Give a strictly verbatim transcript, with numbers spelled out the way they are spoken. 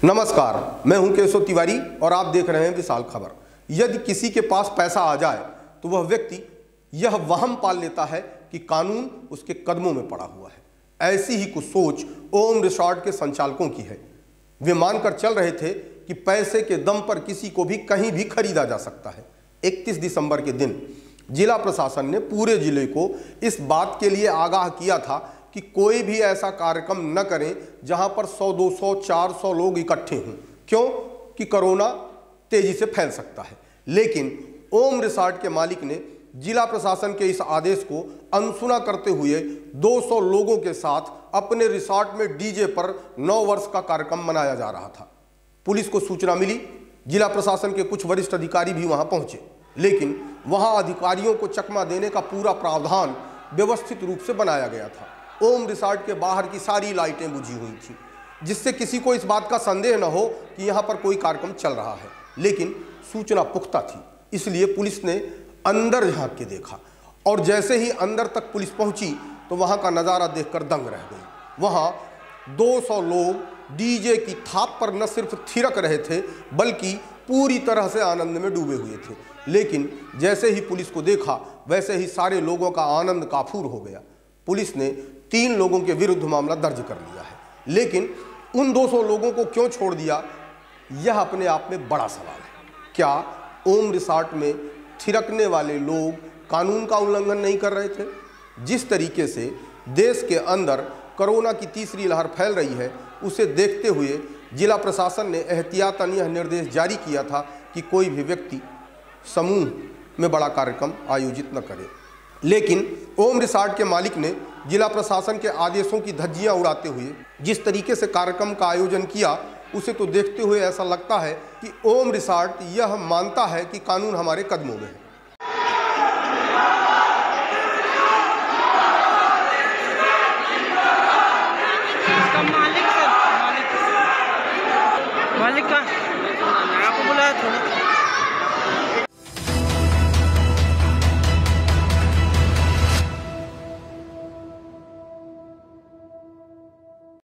नमस्कार, मैं हूं केशव तिवारी और आप देख रहे हैं विशाल खबर। यदि किसी के पास पैसा आ जाए तो वह व्यक्ति यह वहम पाल लेता है कि कानून उसके कदमों में पड़ा हुआ है। ऐसी ही कुछ सोच ओम रिसॉर्ट के संचालकों की है। वे मानकर चल रहे थे कि पैसे के दम पर किसी को भी कहीं भी खरीदा जा सकता है। इकतीस दिसंबर के दिन जिला प्रशासन ने पूरे जिले को इस बात के लिए आगाह किया था कि कोई भी ऐसा कार्यक्रम न करें जहां पर सौ, दो सौ, चार सौ लोग इकट्ठे हों। क्यों? कि कोरोना तेजी से फैल सकता है। लेकिन ओम रिसॉर्ट के मालिक ने जिला प्रशासन के इस आदेश को अनसुना करते हुए दो सौ लोगों के साथ अपने रिसॉर्ट में डीजे पर नौ वर्ष का कार्यक्रम मनाया जा रहा था। पुलिस को सूचना मिली, जिला प्रशासन के कुछ वरिष्ठ अधिकारी भी वहां पहुंचे, लेकिन वहां अधिकारियों को चकमा देने का पूरा प्रावधान व्यवस्थित रूप से बनाया गया था। ओम रिसॉर्ट के बाहर की सारी लाइटें बुझी हुई थी, जिससे किसी को इस बात का संदेह न हो कि यहाँ पर कोई कार्यक्रम चल रहा है। लेकिन सूचना पुख्ता थी, इसलिए पुलिस ने अंदर झांक के देखा और जैसे ही अंदर तक पुलिस पहुंची तो वहां का नज़ारा देखकर दंग रह गई। वहां दो सौ लोग डीजे की थाप पर न सिर्फ थिरक रहे थे बल्कि पूरी तरह से आनंद में डूबे हुए थे। लेकिन जैसे ही पुलिस को देखा वैसे ही सारे लोगों का आनंद काफूर हो गया। पुलिस ने तीन लोगों के विरुद्ध मामला दर्ज कर लिया है, लेकिन उन दो सौ लोगों को क्यों छोड़ दिया, यह अपने आप में बड़ा सवाल है। क्या ओम रिसॉर्ट में थिरकने वाले लोग कानून का उल्लंघन नहीं कर रहे थे? जिस तरीके से देश के अंदर कोरोना की तीसरी लहर फैल रही है, उसे देखते हुए जिला प्रशासन ने एहतियातन यह निर्देश जारी किया था कि कोई भी व्यक्ति समूह में बड़ा कार्यक्रम आयोजित न करे। लेकिन ओम रिसॉर्ट के मालिक ने जिला प्रशासन के आदेशों की धज्जियां उड़ाते हुए जिस तरीके से कार्यक्रम का आयोजन किया, उसे तो देखते हुए ऐसा लगता है कि ओम रिसॉर्ट यह मानता है कि कानून हमारे कदमों में है।